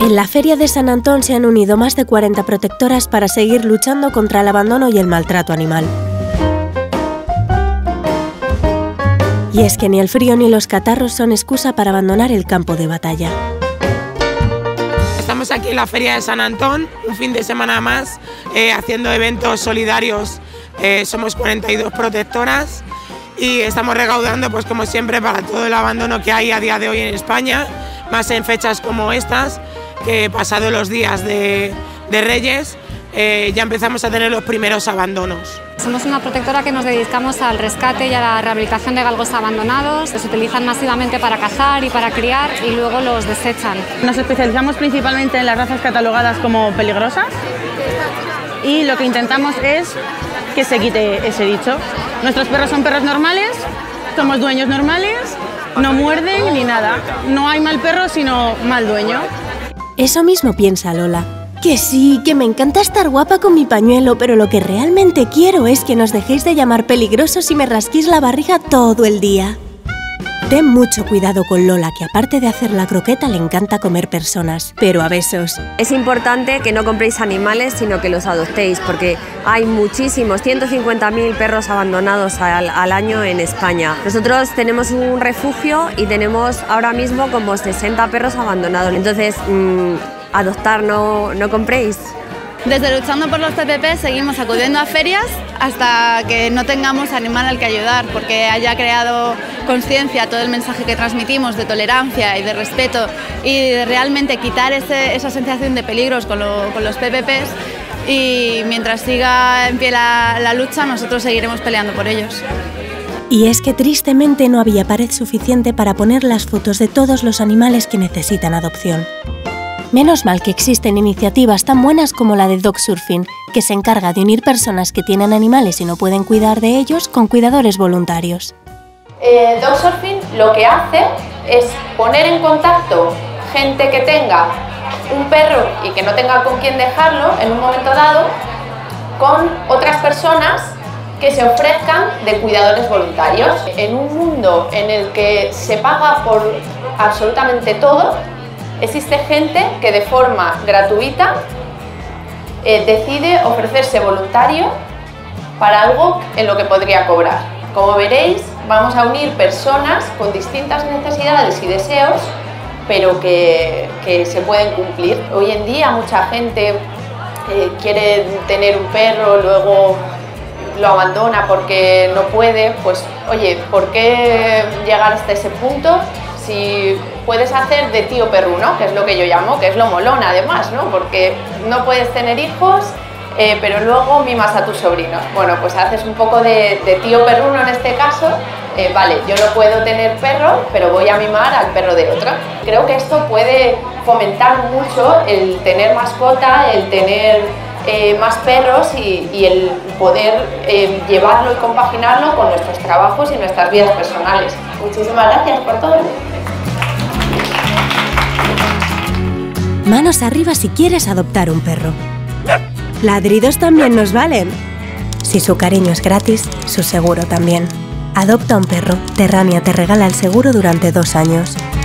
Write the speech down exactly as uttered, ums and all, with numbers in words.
En la Feria de San Antón se han unido más de cuarenta protectoras para seguir luchando contra el abandono y el maltrato animal. Y es que ni el frío ni los catarros son excusa para abandonar el campo de batalla. Estamos aquí en la Feria de San Antón, un fin de semana más, eh, haciendo eventos solidarios. Eh, somos cuarenta y dos protectoras y estamos recaudando, pues como siempre, para todo el abandono que hay a día de hoy en España, más en fechas como estas, que pasados los días de, de Reyes, eh, ya empezamos a tener los primeros abandonos. Somos una protectora que nos dedicamos al rescate y a la rehabilitación de galgos abandonados. Se utilizan masivamente para cazar y para criar y luego los desechan. Nos especializamos principalmente en las razas catalogadas como peligrosas y lo que intentamos es que se quite ese dicho. Nuestros perros son perros normales, somos dueños normales, no muerden ni nada. No hay mal perro sino mal dueño. Eso mismo piensa Lola. Que sí, que me encanta estar guapa con mi pañuelo, pero lo que realmente quiero es que nos dejéis de llamar peligrosos y me rasquéis la barriga todo el día. Ten mucho cuidado con Lola, que aparte de hacer la croqueta le encanta comer personas, pero a besos. Es importante que no compréis animales, sino que los adoptéis, porque hay muchísimos, ciento cincuenta mil perros abandonados al, al año en España. Nosotros tenemos un refugio y tenemos ahora mismo como sesenta perros abandonados, entonces mmm, adoptar, no, no compréis. Desde Luchando por los P P P seguimos acudiendo a ferias hasta que no tengamos animal al que ayudar, porque haya creado conciencia todo el mensaje que transmitimos de tolerancia y de respeto y de realmente quitar ese, esa sensación de peligros con, lo, con los P P Ps, y mientras siga en pie la, la lucha nosotros seguiremos peleando por ellos. Y es que tristemente no había pared suficiente para poner las fotos de todos los animales que necesitan adopción. Menos mal que existen iniciativas tan buenas como la de Dog Surfing, que se encarga de unir personas que tienen animales y no pueden cuidar de ellos con cuidadores voluntarios. Eh, Dog Surfing lo que hace es poner en contacto gente que tenga un perro y que no tenga con quién dejarlo en un momento dado con otras personas que se ofrezcan de cuidadores voluntarios. En un mundo en el que se paga por absolutamente todo, existe gente que de forma gratuita eh, decide ofrecerse voluntario para algo en lo que podría cobrar. Como veréis, vamos a unir personas con distintas necesidades y deseos, pero que, que se pueden cumplir. Hoy en día mucha gente eh, quiere tener un perro, luego lo abandona porque no puede. Pues oye, ¿por qué llegar hasta ese punto? Si puedes hacer de tío perruno, que es lo que yo llamo, que es lo molón además, ¿no? Porque no puedes tener hijos, eh, pero luego mimas a tus sobrinos. Bueno, pues haces un poco de, de tío perruno en este caso. Eh, vale, yo no puedo tener perro, pero voy a mimar al perro de otro. Creo que esto puede fomentar mucho el tener mascota, el tener eh, más perros y, y el poder eh, llevarlo y compaginarlo con nuestros trabajos y nuestras vidas personales. Muchísimas gracias por todo. Manos arriba si quieres adoptar un perro. Ladridos también nos valen. Si su cariño es gratis, su seguro también. Adopta un perro. Terrania te regala el seguro durante dos años.